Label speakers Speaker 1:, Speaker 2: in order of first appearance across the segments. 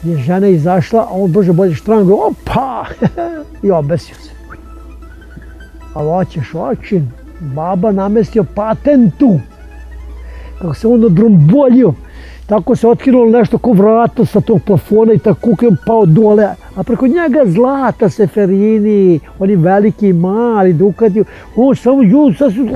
Speaker 1: je žena izašla, a on brže bolje štrango, opa, i obesio se. Ali hoćeš očin, baba namestio patentu. Kako se on odromboljio, tako se otkinulo nešto ko vrata sa tog plafona i tako kuk je pao dole. A preko njega zlata, Seferini, oni veliki i mali, Dukati, on samo ljud,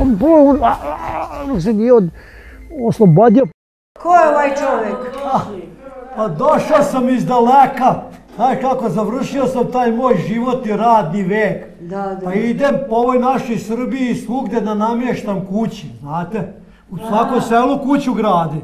Speaker 1: on se nije oslobodio.
Speaker 2: Ko je ovaj čovjek?
Speaker 1: Pa došao sam iz daleka, znaš kako, završio sam taj moj život i radni vek. Pa idem po ovoj našoj Srbiji svugde da namještam kući, znate? U svakom selu kuću gradi.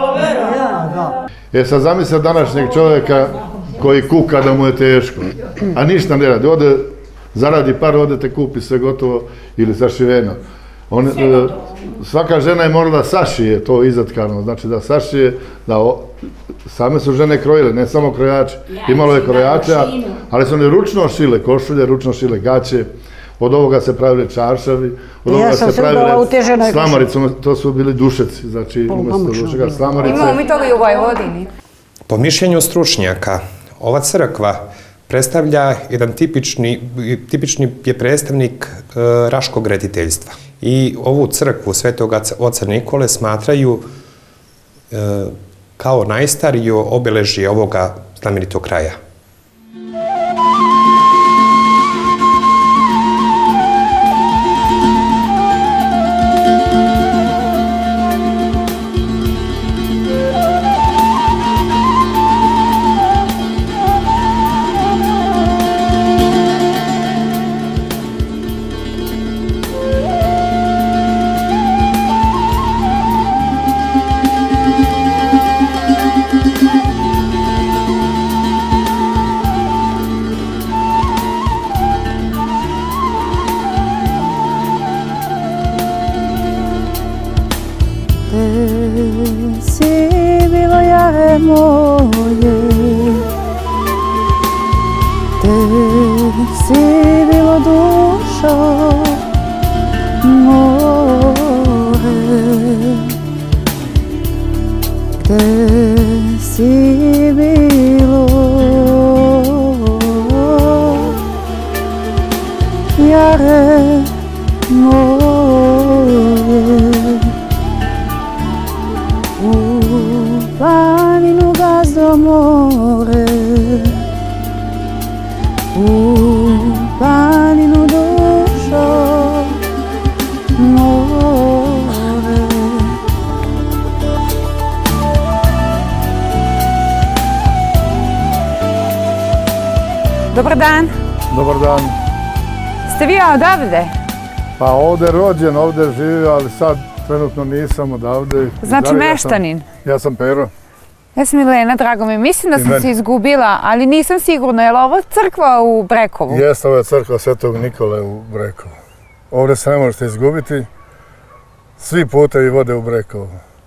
Speaker 3: Sad zamisli današnjeg čovjeka koji kuka da mu je teško, a ništa ne radi. Ode, zaradi par, ode te kupi sve gotovo ili sašiveno. Svaka žena je morala da sašije to izatkano, znači da sašije, da same su žene krojile, ne samo krojači. Imalo je krojača, ali su one ručno šile košulje, ručno šile gaće. Od ovoga se pravili čaršavi, od ovoga se pravili slamarice, to su bili dušeci, znači umjesto dušeka slamarice.
Speaker 2: Imamo mi toga i u Vojvodini.
Speaker 4: Po mišljenju stručnjaka, ova crkva predstavlja jedan tipični je predstavnik raškog graditeljstva. I ovu crkvu Svetog oca Nikole smatraju kao najstariju obeležje ovoga znamenitog kraja.
Speaker 2: Dobar dan.
Speaker 3: Dobar dan.
Speaker 2: Ste vi odavde?
Speaker 3: Pa ovde rođen, ovde živio, ali sad trenutno nisam odavde.
Speaker 2: Znači meštanin?
Speaker 3: Ja sam Pero.
Speaker 2: Ja sam Milena, drago mi. Mislim da sam se izgubila, ali nisam sigurna. Je li ovo crkva u Brekovu?
Speaker 3: Jeste, ovo je crkva Svetog Nikole u Brekovu. Ovde se ne možete izgubiti. Svi putevi vode u Brekovu.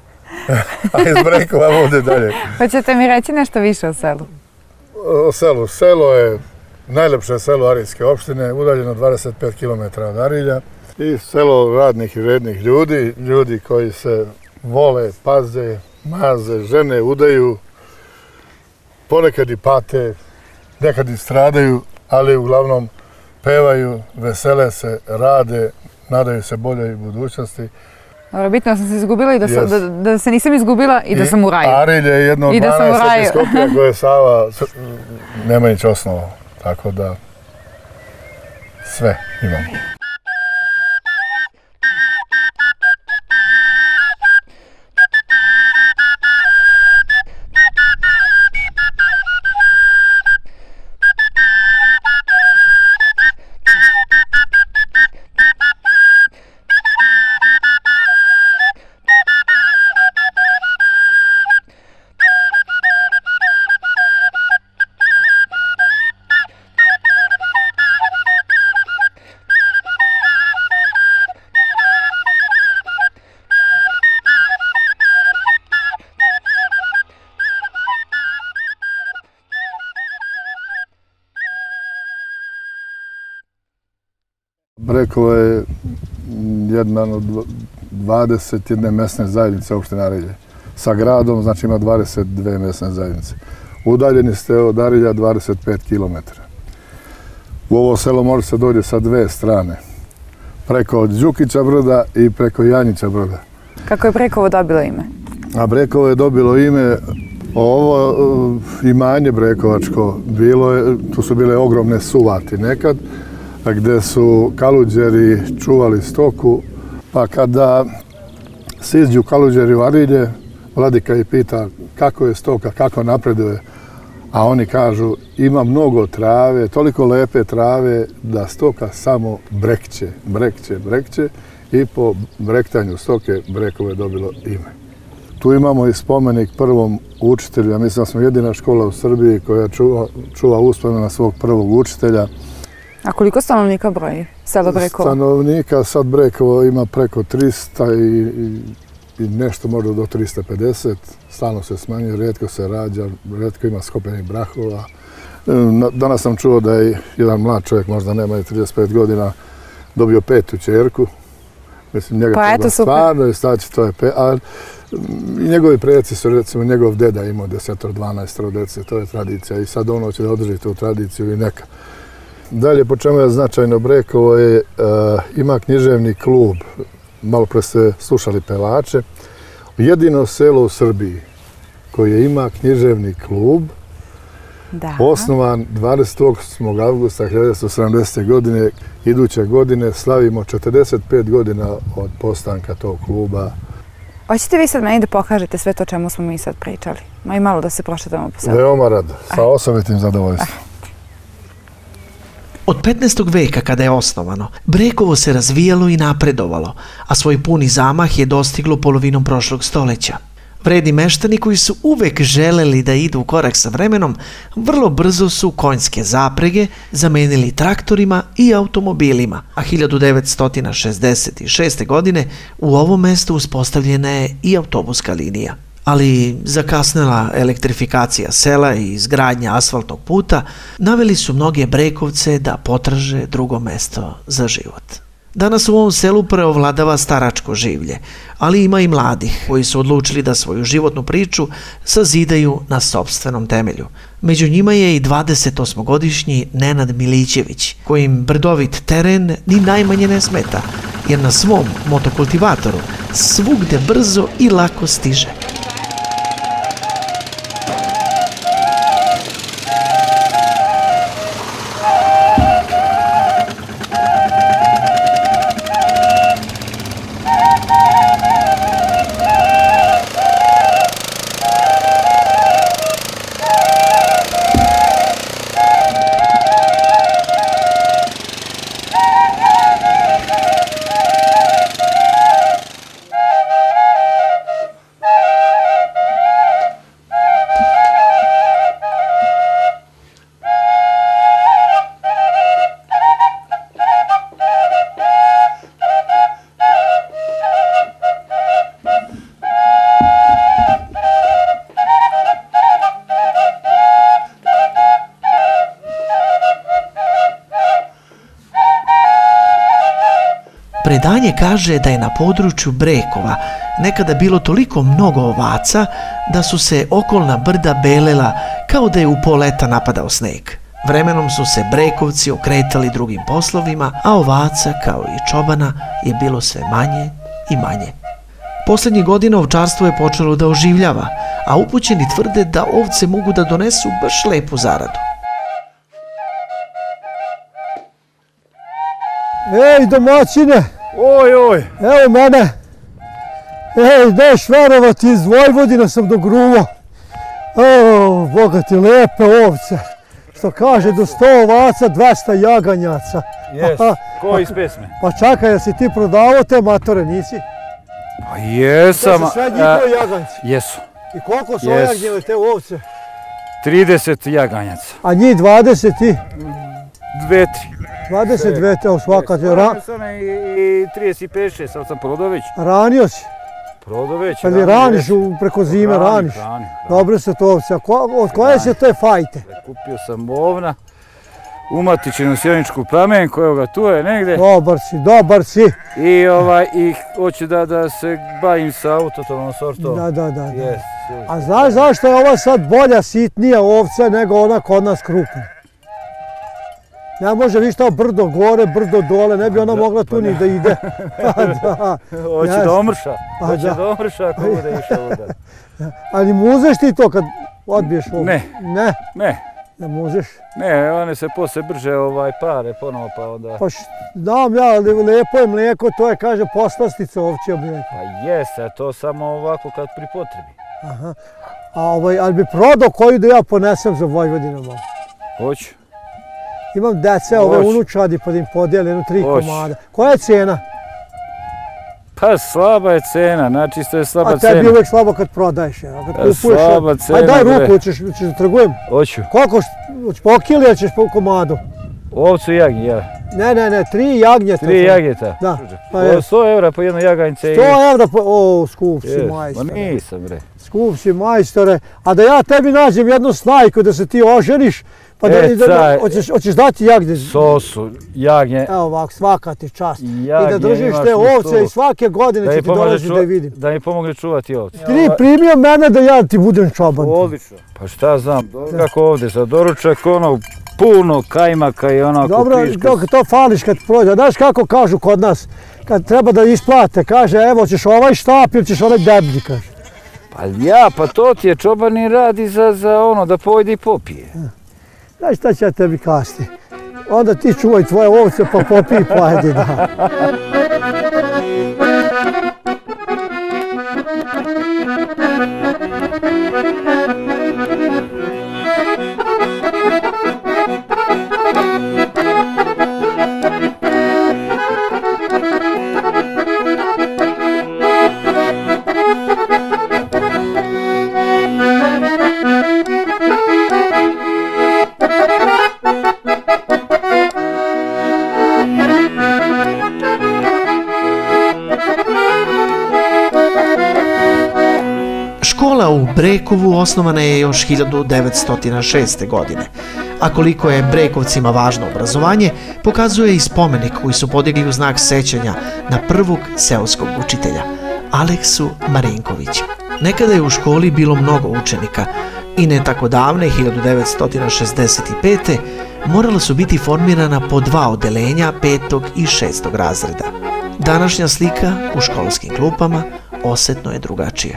Speaker 3: A iz Brekova vode dalje.
Speaker 2: Hoćete mi reći nešto više o selu?
Speaker 3: O selu. Selo je najlepše selo Arilske opštine, udaljeno 25 km od Arilja. I selo radnih i vrednih ljudi, ljudi koji se vole, paze, maze, žene, udaju, ponekad i pate, nekad i stradaju, ali uglavnom pevaju, vesele se, rade, nadaju se boljoj budućnosti.
Speaker 2: Dobro, bitno da sam se izgubila i da se nisam izgubila i da sam u raju.
Speaker 3: Arilje je jedno od 12 episkopija koje je Sava Nemanjić osnovao, tako da sve imamo. Brekovo je jedna od 21 mesne zajednice opštine Arilje. Sa gradom, znači ima 22 mesne zajednice. Udaljeni ste od Arilja 25 km. U ovo selo može se dođe sa dve strane. Preko Đukića brda i preko Janjića brda.
Speaker 2: Kako je Brekovo dobilo ime?
Speaker 3: A Brekovo je dobilo ime, ovo imanje Brekovačko, tu su bile ogromne suvati nekad, gdje su kaluđeri čuvali stoku, pa kada siđu kaluđeri u Arilje, vladika ih pita kako je stoka, kako napreduje, a oni kažu ima mnogo trave, toliko lepe trave da stoka samo brekće, brekće, brekće i po brektanju stoke Brekovo je dobilo ime. Tu imamo i spomenik prvom učitelju, ja mislim da smo jedina škola u Srbiji koja čuva uspomenu na svog prvog učitelja.
Speaker 2: A koliko stanovnika broji selo Brekovo?
Speaker 3: Stanovnika sad Brekovo ima preko 300 i nešto, možda do 350. Stalno se smanjuje, rijetko se rađa, rijetko ima skopljenih brakova. Danas sam čuo da je jedan mlad čovjek, možda nema i 35 godina, dobio 5. ćerku. Mislim, njega treba stvarno i staći, to je a i njegovi preci su, recimo, njegov deda imao 10-12 dece, to je tradicija i sad ono će da održi tu tradiciju i neka. Dalje, po čemu je značajno Brekovo je, ima književni klub, malo pre ste slušali pevače, jedino selo u Srbiji koje ima književni klub, osnovan 28. avgusta 1970. godine, iduće godine slavimo 45 godina od postanka tog kluba.
Speaker 2: Hoćete vi sad meni da pokažete sve to čemu smo mi sad pričali? Ma i malo da se prošetamo po selu.
Speaker 3: Veoma rado, sa osobitim zadovoljstvom.
Speaker 5: Od 15. veka kada je osnovano, Brekovo se razvijalo i napredovalo, a svoj puni zamah je dostiglo polovinom prošlog stoljeća. Vredni meštani koji su uvek želeli da idu u korak sa vremenom, vrlo brzo su konjske zaprege zamenili traktorima i automobilima, a 1966. godine u ovom mestu uspostavljena je i autobuska linija. Ali zakasnela elektrifikacija sela i izgradnja asfaltnog puta naveli su mnoge Brekovce da potraže drugo mesto za život. Danas u ovom selu preovladava staračko življe, ali ima i mladih koji su odlučili da svoju životnu priču sazidaju na sopstvenom temelju. Među njima je i 28-godišnji Nenad Milićević, kojim brdovit teren ni najmanje ne smeta, jer na svom motokultivatoru svugde brzo i lako stiže. Predanje kaže da je na području Brekova nekada bilo toliko mnogo ovaca da su se okolna brda belela kao da je u pol leta napadao sneg. Vremenom su se Brekovci okretali drugim poslovima, a ovaca kao i čobana je bilo sve manje i manje. Poslednjih godina ovčarstvo je počelo da oživljava, a upućeni tvrde da ovce mogu da donesu baš lepu zaradu.
Speaker 1: Ej, domaćine!
Speaker 6: Oj!
Speaker 1: Evo mene! Ej, neš verovati, iz Vojvodine sam dogruvo. O, Boga ti, lepe ovce. Što kaže, do 100 ovaca, 200 jaganjaca.
Speaker 6: Jes, ko iz pesme?
Speaker 1: Pa čakaj, jesi ti prodavao te matore, nisi?
Speaker 6: Pa jesam.
Speaker 1: To su sve njihovi jaganjci?
Speaker 6: Jesu.
Speaker 1: I koliko su ojagnjele te ovce?
Speaker 6: 30 jaganjaca.
Speaker 1: A njih 20 i?
Speaker 6: 2-3.
Speaker 1: 22, evo svaka te
Speaker 6: Ranio sam i 35-6, sad sam prodao već.
Speaker 1: Ranio si?
Speaker 6: Prodao već.
Speaker 1: Ali raniš preko zime, raniš?
Speaker 6: Ranim.
Speaker 1: Dobre su to ovce. Od koje se te fajte?
Speaker 6: Kupio sam ovna u Matičinu sjeničku plamenku, evo ga tu je negde.
Speaker 1: Dobar si.
Speaker 6: I hoću da se bavim sa autotonom sortom.
Speaker 1: Da.
Speaker 6: Yes.
Speaker 1: A znaš zašto je ova sad bolja, sitnija ovca nego ona kod nas krupna? Ne može ništa brdo gore, brdo dole, ne bi ona mogla tu ni da ide.
Speaker 6: Hoće da omrša. Hoće da omrša ako bude išao udar.
Speaker 1: Ali muzeš ti to kad odbiješ ovo?
Speaker 6: Ne.
Speaker 1: Ne muzeš?
Speaker 6: Ne, one se posle brže pare ponovo pa onda...
Speaker 1: Pa znam ja, ali lepo je mlijeko, to je kaže poslastica ovčija mlijeka.
Speaker 6: Pa jeste, to samo ovako kad pri potrebi.
Speaker 1: Aha. Ali bi prodao koju da ja ponesem za Vojvodinu malo?
Speaker 6: Hoću.
Speaker 1: Imam dece, ove unučadi pa da im podijelim 3 komada. Koja je cena?
Speaker 6: Pa slaba je cena, načisto je slaba cena.
Speaker 1: A tebi je uvijek slabo kad prodaješ, kad kupuješ.
Speaker 6: Slaba cena,
Speaker 1: ajde daj ruku, hoćeš da trgujem?
Speaker 6: Hoću.
Speaker 1: Koliko, hoćeš po kili ili ćeš po komadu?
Speaker 6: Ovcu i jagnje, ja.
Speaker 1: Ne, 3 jagnjeta.
Speaker 6: 3 jagnjeta?
Speaker 1: Da.
Speaker 6: 100 evra po jedno jaganjce.
Speaker 1: 100 evra po, skup si majstore.
Speaker 6: Ma nisam bre.
Speaker 1: Skup si majstore, a da ja tebi nađem jednu snajku da se ti oženiš, pa hoćeš dati jagnje?
Speaker 6: Sosu, jagnje.
Speaker 1: Evo ovako, svaka ti čast. I da držiš te ovce i svake godine će ti dolaziti da je vidim.
Speaker 6: Da mi pomogne čuvati ovce.
Speaker 1: Ti primio mene da ja ti budem čoban.
Speaker 6: Odlično. Pa šta znam, kako ovdje za doručak, puno kajmaka i onako piška.
Speaker 1: Dobro, to fališ kad prođe. Znaš kako kažu kod nas, kad treba da isplate, kaže evo ćeš ovaj štap ili ćeš onaj deblji, kaže.
Speaker 6: Pa to ti je čobani radi za da pojde i popije.
Speaker 1: Znaš šta će ja tebi kasti? Onda ti čuvaj tvoje ovce pa popij i pojedi, da.
Speaker 5: Škola u Brekovu osnovana je još 1906. godine, a koliko je Brekovcima važno obrazovanje pokazuje i spomenik koji su podigli u znak sećanja na prvog seoskog učitelja, Aleksu Marinkovića. Nekada je u školi bilo mnogo učenika i ne tako davne, 1965. morala su biti formirana po 2 odeljenja 5. i 6. razreda. Današnja slika u školskim klupama osetno je drugačija.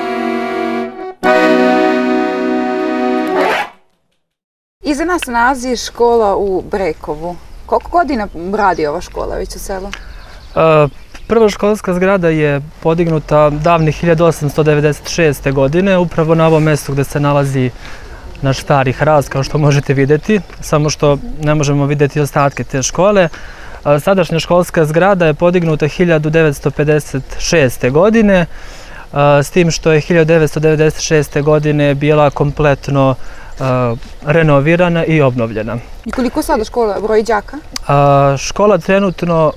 Speaker 2: Iza nas se nalazi škola u Brekovu. Koliko godina radi ova škola već u selu?
Speaker 7: Prva školska zgrada je podignuta davnih 1896. godine, upravo na ovom mjestu gdje se nalazi naš stari hrast, kao što možete vidjeti, samo što ne možemo vidjeti ostatke te škole. Sadašnja školska zgrada je podignuta 1956. godine, s tim što je 1996. godine bila kompletno renovirana i obnovljena.
Speaker 2: I koliko sada škola broji đaka?
Speaker 7: Škola trenutno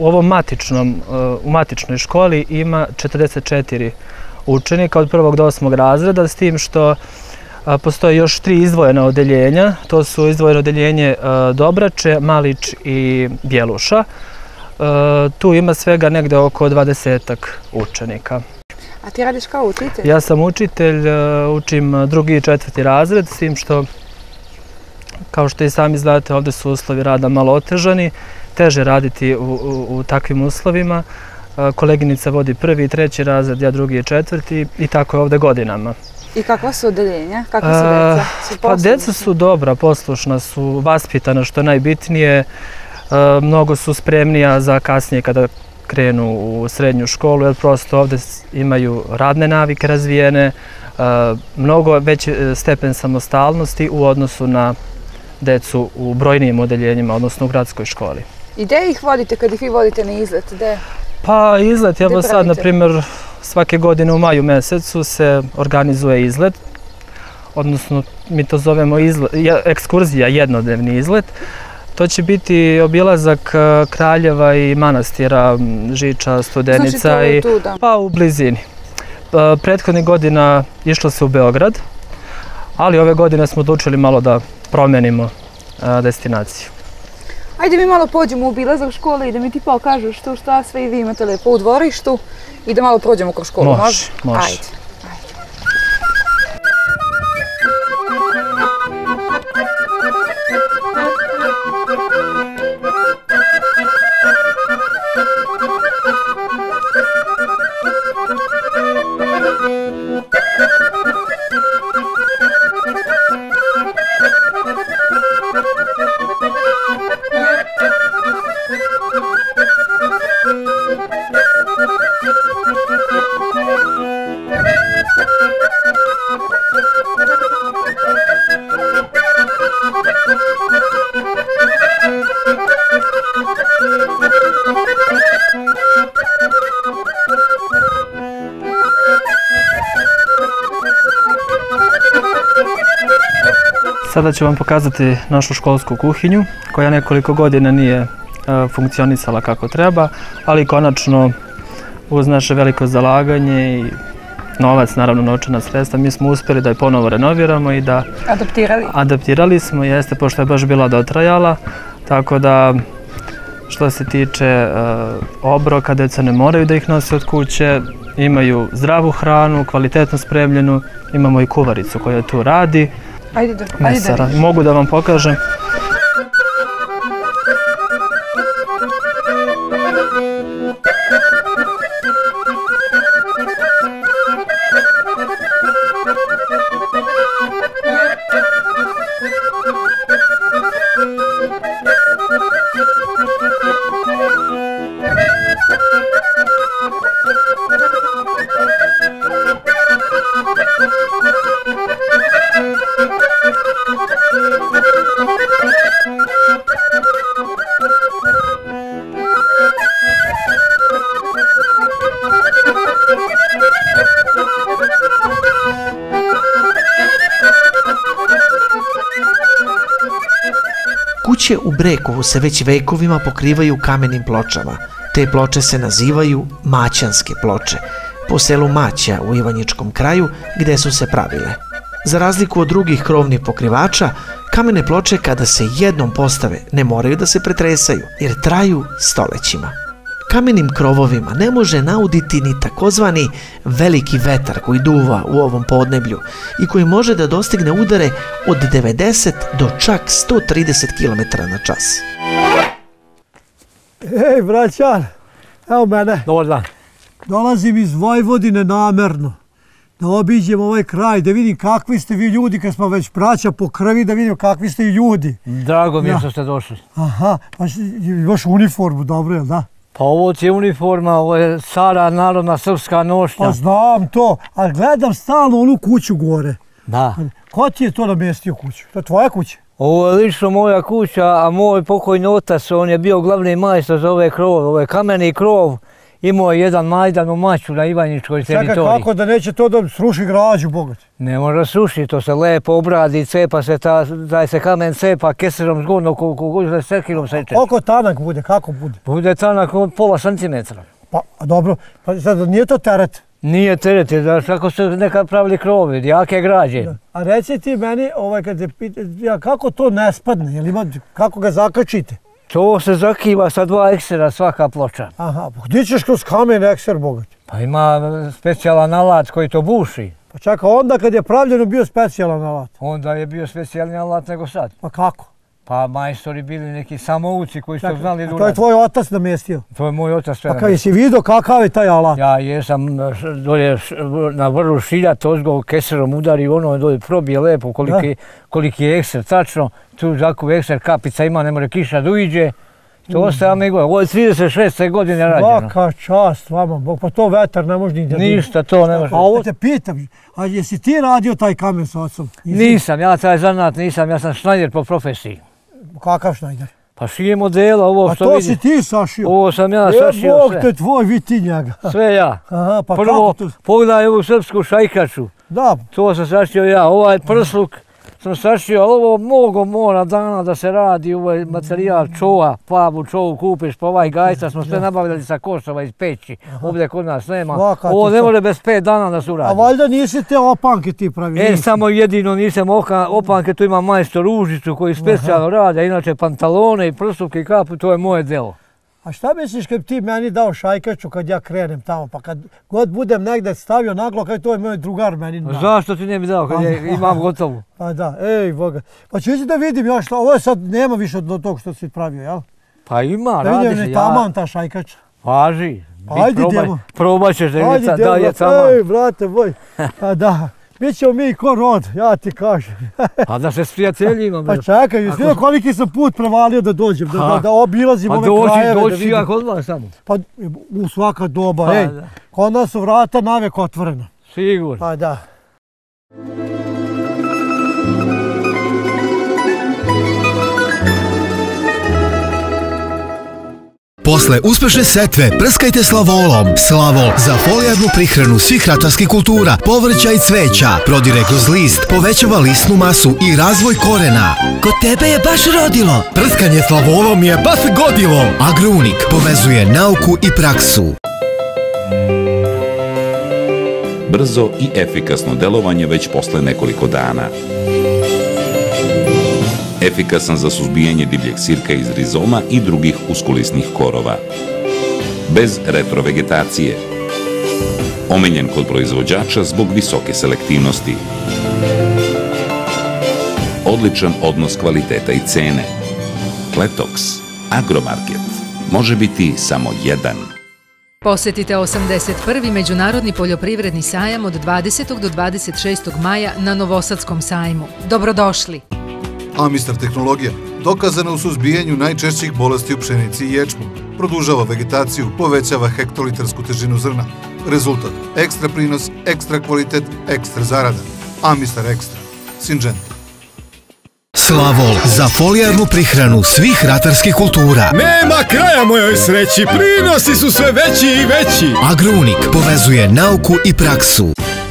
Speaker 7: u matičnoj školi ima 44 učenika od 1. do 8. razreda, s tim što postoje još 3 izdvojena odeljenja. To su izdvojeno odeljenje Dobrače, Malić i Bjeluša. Tu ima svega negde oko 20-ak učenika.
Speaker 2: A ti radiš kao učitelj?
Speaker 7: Ja sam učitelj, učim 2. i 4. razred, s tim što, kao što i sami znate, ovdje su uslovi rada malo otežani, teže raditi u takvim uslovima. Koleginica vodi 1. i 3. razred, ja 2. i 4. i tako je ovdje godinama.
Speaker 2: I kakva su odeljenja? Kakva su deca?
Speaker 7: Pa deca su dobra, poslušna su, vaspitana, što je najbitnije. Mnogo su spremnija za kasnije kada krenu u srednju školu, jer prosto ovdje imaju radne navike razvijene, mnogo veći stepen samostalnosti u odnosu na decu u brojnijim odeljenjima, odnosno u gradskoj školi.
Speaker 2: I gdje ih vodite kad ih vi vodite na izlet?
Speaker 7: Pa izlet, evo sad, na primjer, svake godine u maju mjesecu se organizuje izlet, odnosno mi to zovemo ekskurzija, jednodnevni izlet. To će biti obilazak kraljeva i manastira, Žiča, Studenica, pa u blizini. Prethodnih godina išlo se u Beograd, ali ove godine smo odlučili malo da promenimo destinaciju.
Speaker 2: Ajde mi malo pođemo u obilazak škole i da mi ti pokažeš to šta sve i vi imate lepo u dvorištu i da malo prođemo kroz školu.
Speaker 7: Može.
Speaker 2: Ajde.
Speaker 7: Sada ću vam pokazati našu školsku kuhinju koja nekoliko godina nije funkcionisala kako treba, ali konačno uz naše veliko zalaganje i novac, naravno novčana sredstva, mi smo uspjeli da je ponovo renoviramo i da adaptirali smo, jeste, pošto je baš bila dotrajala, tako da što se tiče obroka, deca ne moraju da ih nose od kuće, imaju zdravu hranu, kvalitetno spremljenu, imamo i kuvaricu koja tu radi.
Speaker 2: Ajde da
Speaker 7: mogu da vam pokažem.
Speaker 5: Kuće u Brekovu se već vekovima pokrivaju kamenim pločama. Te ploče se nazivaju maćanske ploče, po selu Maća u Ivanjičkom kraju gdje su se pravile. Za razliku od drugih krovnih pokrivača, kamene ploče kada se jednom postave ne moraju da se pretresaju jer traju stolećima. Kamenim krovovima ne može nauditi ni takozvani veliki vetar koji duva u ovom podneblju i koji može da dostigne udare od 90 do čak 130 km/h.
Speaker 1: Ej, braćan, evo mene.
Speaker 6: Dobar dan.
Speaker 1: Dolazim iz Vojvodine namerno. Da obiđem ovaj kraj, da vidim kakvi ste vi ljudi, kad smo već braća po krvi, da vidim kakvi ste i ljudi.
Speaker 6: Drago mi je što ste došli.
Speaker 1: Aha, pa imaš uniformu, dobro, jel da?
Speaker 6: Pa ovo ti je uniforma, ovo je stara narodna srpska nošnja.
Speaker 1: Pa znam to, ali gledam stalno onu kuću gore.
Speaker 6: Da.
Speaker 1: Ko ti je to namjestio kuću? To je tvoja kuća?
Speaker 6: Ovo je lično moja kuća, a moj pokojni otac, on je bio glavni majstor za ove krovove. Ovo je kameni krov, imao je jedan majdan u Maću na Ivanjičkoj teritoriji.
Speaker 1: Čekaj, kako da neće to da sruši građu, bogat?
Speaker 6: Ne može srušiti, to se lepo obradi, cepa se, taj se kamen cepa keserom zgodno, koliko sekilom seče.
Speaker 1: Koliko tanak bude, kako bude?
Speaker 6: Bude tanak od pola centimetra.
Speaker 1: Pa, dobro, pa sad nije to teret?
Speaker 6: Nije teret, znaš kako su nekad pravili krovi, jake građe.
Speaker 1: A reci ti meni, kad te pita, kako to ne spadne, kako ga zakačite?
Speaker 6: To se zakiva sa 2 eksera svaka ploča.
Speaker 1: Aha, pa gdje ćeš kroz kamen ekser, bogat?
Speaker 6: Pa ima specijalan alat koji to buši.
Speaker 1: Pa čaka, onda kad je pravljeno bio specijalan alat?
Speaker 6: Onda je bio specijalni alat nego sad.
Speaker 1: Pa kako?
Speaker 6: Pa majstori bili neki samouci koji su znali da uradi.
Speaker 1: To je tvoj otac namjestio?
Speaker 6: To je moj otac sve namjestio.
Speaker 1: Pa jesi vidio kakav je taj alat?
Speaker 6: Ja jesam dolje na vrlu šiljat, ozgo keserom udari, ono dolje probije lepo koliki je ekser, tačno. Tu zakuv ekser, kapica ima, ne more kiša da uđe. To ostaje mi gore. Ovo je 36. godine rađeno.
Speaker 1: Svaka čast vama, Bog, pa to vetar ne može ni da...
Speaker 6: Ništa to ne može.
Speaker 1: A ovo te pitam, a jesi ti radio taj kamen s ocom?
Speaker 6: Nisam, ja taj zanat nisam, ja sam šnajder po profesiji.
Speaker 1: Kakav šnajder?
Speaker 6: Pa šijem modela, ovo što vidim.
Speaker 1: A to si ti sašio?
Speaker 6: Ovo sam ja sašio sve.
Speaker 1: Bog te tvoj, vitinjaga.
Speaker 6: Sve ja.
Speaker 1: Aha, pa
Speaker 6: prvo, pogledaj ovu srpsku šajkaču.
Speaker 1: Da.
Speaker 6: To sam sašio ja. Ovaj prsluk, sam sašio, ali ovo mnogo mora dana da se radi, ovaj materijal čova, plavu čovu kupiš, pa ovaj gajca smo sve nabavljali sa Kosova iz Peći, ovdje kod nas nema. Ovo ne može bez 5 dana da se uradi.
Speaker 1: A valjda nisi te opanke ti pravi?
Speaker 6: Samo jedino nisam opanke, tu ima majstor Ružicu koji specijalno rade, inače pantalone i prsuvke i kapu, to je moje delo.
Speaker 1: A šta misliš kad ti meni dao šajkaču kad ja krenem tamo, pa kad god budem negdje stavio naglo, kad to je moj drugar meni dao.
Speaker 6: Zašto ti ne bi dao kad imam gotovu?
Speaker 1: Pa da, ej Boga. Pa ću da vidim ja šta, ovo je sad nema više od tog što si pravio, jel?
Speaker 6: Pa ima,
Speaker 1: radi se. Da vidim ni taman ta šajkača.
Speaker 6: Važi.
Speaker 1: Ajde djemo.
Speaker 6: Probat ćeš da je taman.
Speaker 1: Ej, brate moj, pa da. Bićemo mi ko rod, ja ti kažem.
Speaker 6: A da se s prijateljima.
Speaker 1: Pa čekaj, vidio koliki sam put prevalio da dođem, da obilazim ove krajeve.
Speaker 6: Pa doći ja kod vas samo.
Speaker 1: Pa u svaka doba, ej. Kod nas su vrata navek otvorena.
Speaker 6: Sigurno.
Speaker 1: Pa da.
Speaker 8: Posle uspešne setve prskajte Slavolom. Slavol za folijarnu prihranu svih ratarskih kultura, povrća i cveća. Prodire kroz list, povećava listnu masu i razvoj korena.
Speaker 9: Kod tebe je baš rodilo.
Speaker 8: Prskanje Slavolom je baš godilo. Agrounik povezuje nauku i praksu.
Speaker 10: Brzo i efikasno delovanje već posle nekoliko dana. Efikasan za suzbijanje divljeg sirka iz rizoma i drugih uskulisnih korova. Bez retrovegetacije. Omiljen kod proizvođača zbog visoke selektivnosti. Odličan odnos kvaliteta i cene. Kletox, Agromarket. Može biti samo jedan.
Speaker 11: Posjetite 81. Međunarodni poljoprivredni sajam od 20. do 26. maja na Novosadskom sajmu. Dobrodošli!
Speaker 12: Amistar tehnologija, dokazana u suzbijanju najčešćih bolesti u pšenici i ječmu, produžava vegetaciju, povećava hektolitarsku težinu zrna. Rezultat, ekstra prinos, ekstra kvalitet, ekstra zarada. Amistar Ekstra. Syngenta.
Speaker 8: Slavol za folijarnu prihranu svih ratarskih kultura.
Speaker 13: Nema kraja mojoj sreći, prinosi su sve veći i veći.
Speaker 8: Agrounik povezuje nauku i praksu.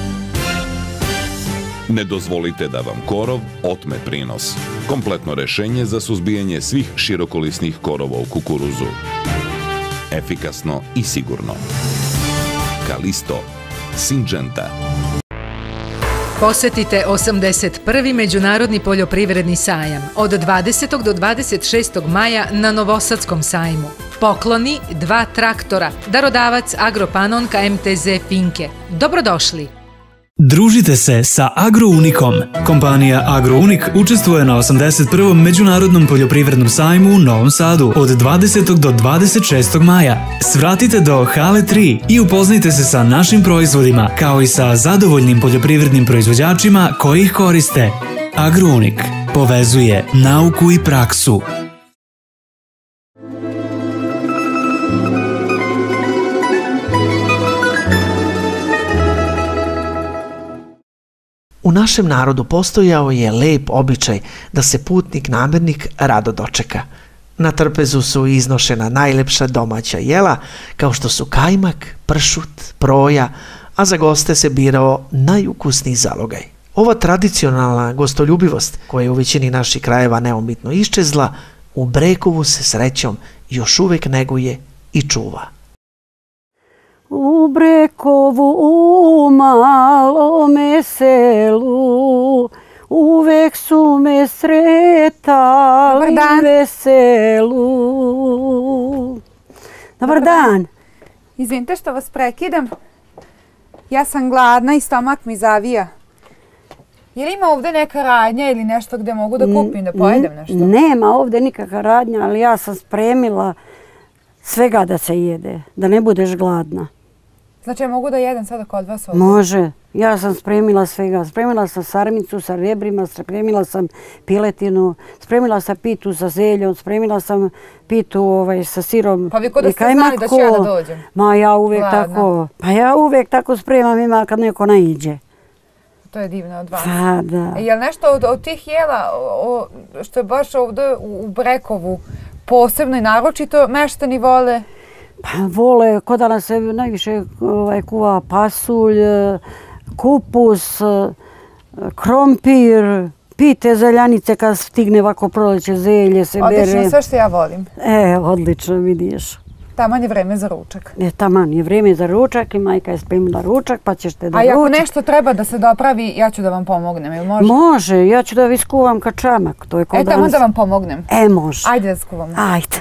Speaker 10: Ne dozvolite da vam korov otme prinos. Kompletno rešenje za suzbijanje svih širokolisnih korova u kukuruzu. Efikasno i sigurno. Kalisto, Syngenta.
Speaker 11: Posjetite 81. Međunarodni poljoprivredni sajam od 20. do 26. maja na Novosadskom sajmu. Pokloni 2 traktora. Darodavac Agropanon KMTZ Finke. Dobrodošli!
Speaker 14: Družite se sa Agrounikom. Kompanija Agrounik učestvuje na 81. Međunarodnom poljoprivrednom sajmu u Novom Sadu od 20. do 26. maja. Svratite do Hale 3 i upoznajte se sa našim proizvodima, kao i sa zadovoljnim poljoprivrednim proizvođačima koji ih koriste. Agrounik povezuje nauku i praksu.
Speaker 5: U našem narodu postojao je lep običaj da se putnik-namirnik rado dočeka. Na trpezu su iznošena najlepša domaća jela, kao što su kajmak, pršut, proja, a za goste se birao najukusniji zalogaj. Ova tradicionalna gostoljubivost, koja je u većini naših krajeva neumitno iščezla, u Brekovu se srećom još uvek neguje i čuva.
Speaker 15: U Brekovu u malome selu uvek su me sretali veselu. Dobar dan.
Speaker 2: Izvinite što vas prekidam. Ja sam gladna i stomak mi zavija. Je li ima ovdje neka radnja ili nešto gdje mogu da kupim, da pojedem nešto?
Speaker 15: Nema ovdje nikakva radnja, ali ja sam spremila svega da se jede, da ne budeš gladna.
Speaker 2: Znači ja mogu da jedem sada kod vas ovdje?
Speaker 15: Može. Ja sam spremila svega. Spremila sam sarmicu sa rebrima, spremila sam piletinu, spremila sam pitu sa zeljom, spremila sam pitu sa sirom.
Speaker 2: Pa vi kod da ste znali da ću ja da dođem?
Speaker 15: Ma ja uvek tako, pa ja uvek tako spremam ima kad neko naiđe.
Speaker 2: To je divno od vas.
Speaker 15: Pa da.
Speaker 2: Je li nešto od tih jela što je baš ovdje u Brekovu posebno i naročito meštani vole?
Speaker 15: Pa vole, kod danas se najviše kuva pasulj, kupus, krompir, Pijte zeljanice kad stigne ovako proleće, zelje se bere.
Speaker 2: Odlično, sve što ja volim.
Speaker 15: Odlično, vidiš.
Speaker 2: Taman je vreme za ručak.
Speaker 15: Taman je vreme za ručak i majka je spremila ručak, pa ćeš te da ručak.
Speaker 2: A ako nešto treba da se dopravi, ja ću da vam pomognem, ili može?
Speaker 15: Može, ja ću da vi skuvam kačamak.
Speaker 2: Tamo da vam pomognem.
Speaker 15: Može.
Speaker 2: Ajde da skuvamo.
Speaker 15: Ajde.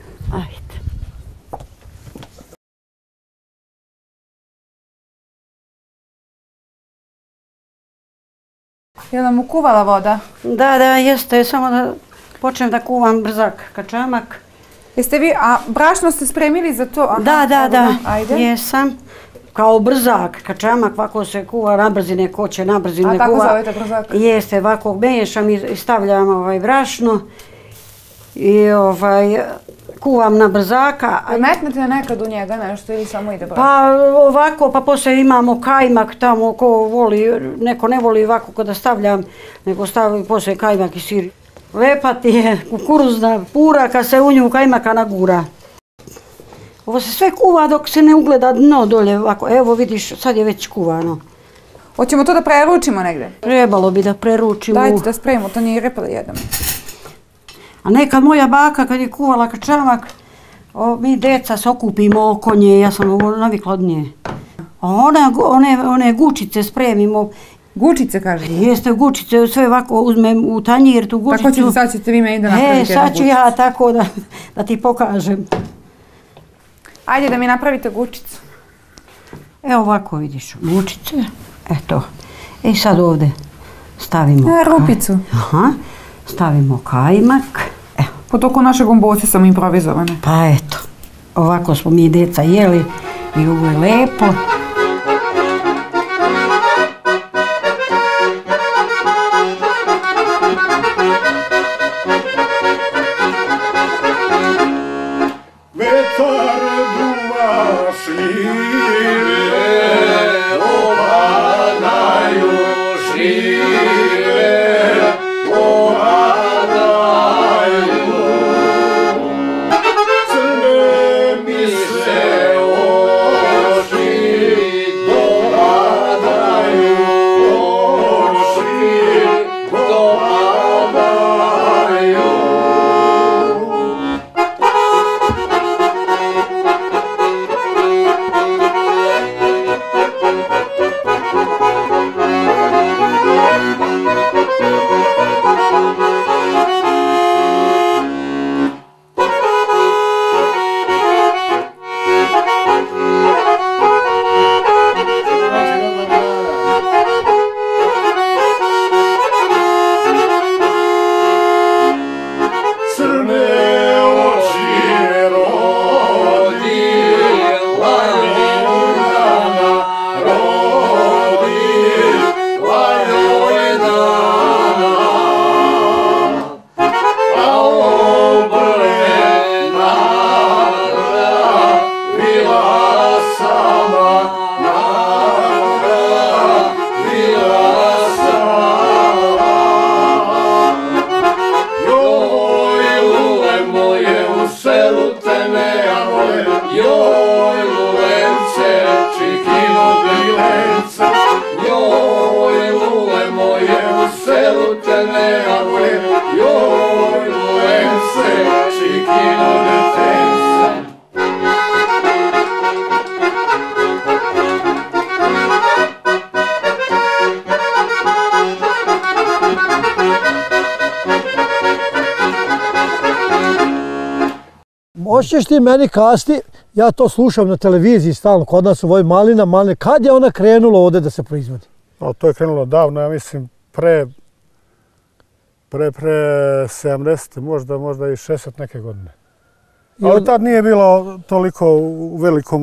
Speaker 2: Je li nam ukuvala voda?
Speaker 15: Da, jeste, samo da počnem da kuvam brzak kačamak.
Speaker 2: Jeste vi, a brašno ste spremili za to?
Speaker 15: Da, jesam. Kao brzak, kačamak, ovako se kuva na brzine, ko će na brzine kuva.
Speaker 2: A tako zovete brzak?
Speaker 15: Jeste, ovako miješam i stavljam brašno i kuvam na brzaka.
Speaker 2: Metnete nekad u njega nešto ili samo ide brašno?
Speaker 15: Pa ovako, pa poslije imamo kajmak tamo, ko voli, neko ne voli ovako kada stavljam, nego stavljam poslije kajmak i sir. Lepa ti je kukuruzna pura kad se u nju kajmaka nagura. Ovo se sve kuva dok se ne ugleda dno dolje ovako. Evo vidiš, sad je već kuvano.
Speaker 2: Hoćemo to da preručimo negdje?
Speaker 15: Trebalo bi da preručimo.
Speaker 2: Dajte da spremimo, to nije repa da jedemo.
Speaker 15: A nekad moja baka kad je kuvala kačamak, mi deca se okupimo oko nje, ja sam ovo navikla od nje. A one gučice spremimo.
Speaker 2: Gučice kažete?
Speaker 15: Jeste, gučice, sve ovako uzmem u tanjir, tu gučicu.
Speaker 2: Tako sad ćete vi meni da napravite jednu gučicu.
Speaker 15: Sad ću ja tako da ti pokažem.
Speaker 2: Ajde da mi napravite gučicu.
Speaker 15: Evo ovako vidiš, gučice, eto. I sad ovdje stavimo...
Speaker 2: rupicu.
Speaker 15: Stavimo kajmak.
Speaker 2: Po toku naše gomboce sam improvizovane.
Speaker 15: Pa eto, ovako smo mi deca jeli i ovo je lepo.
Speaker 1: Hoćeš ti meni kasti, ja to slušam na televiziji stalno, kod nas u ovoj malina, kad je ona krenula ovdje da se proizvodi?
Speaker 16: To je krenulo davno, ja mislim pre 70, možda i 60 neke godine. Ali tad nije bilo toliko u velikom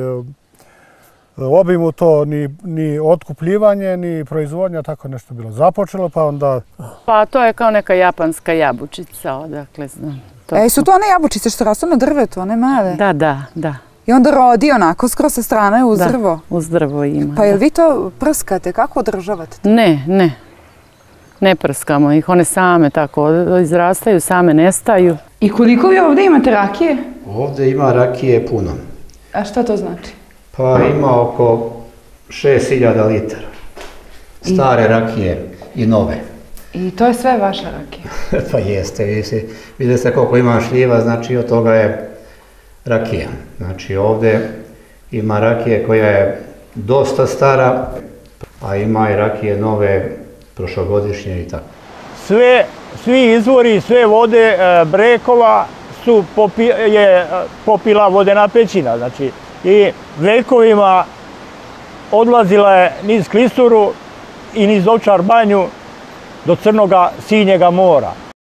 Speaker 16: obimu to, ni otkupljivanje, ni proizvodnja, tako nešto bilo. Započelo pa onda...
Speaker 17: Pa to je kao neka japanska jabučica, odakle znam.
Speaker 2: Su to one jabučice što rastu na drvetu, one male?
Speaker 17: Da.
Speaker 2: I onda rodi onako, skroz sa strane uz drvo?
Speaker 17: Da, uz drvo ima.
Speaker 2: Pa jel vi to prskate, kako održavate to?
Speaker 17: Ne prskamo ih, one same tako izrastaju, same nestaju.
Speaker 2: I koliko vi ovdje imate rakije?
Speaker 18: Ovdje ima rakije puno.
Speaker 2: A šta to znači?
Speaker 18: Pa ima oko 6000 litara. Stare rakije i nove.
Speaker 2: I to je sve vaša rakija?
Speaker 18: Pa jeste, vidite se koliko ima šljiva, znači od toga je rakija. Znači ovdje ima rakije koja je dosta stara, a ima i rakije nove, prošlogodišnje i tako.
Speaker 19: Svi izvori, sve vode Brekova je popila vodena pećina, znači i vekovima odlazila je niz Klisuru i niz Ovčar banju do Crnoga Sinjega mora.